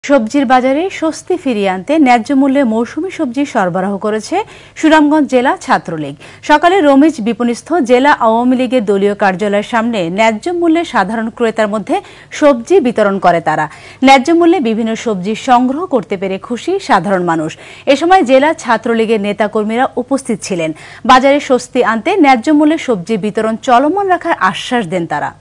সবজির বাজারে স্বস্তি ফিরিয়ে আনতে ন্যায্য মূল্যে মৌসুমী সবজি সরবরাহ করেছে সুনামগঞ্জ জেলা ছাত্রলীগ। সকালে রমিজ বিপণিস্থ জেলা আওয়ামী লীগের দলীয় কার্যালয়ের সামনে ন্যায্য মূল্যে সাধারণ ক্রেতার মধ্যে সবজি বিতরণ করে তারা। ন্যায্য মূল্যে বিভিন্ন সবজি সংগ্রহ করতে পেরে খুশি সাধারণ মানুষ। এ সময় জেলা ছাত্রলীগের নেতাকর্মীরা উপস্থিত ছিলেন। বাজারে স্বস্তি আনতে ন্যায্য মূল্যে সবজি বিতরণ চলমান রাখার আশ্বাস দেন তারা।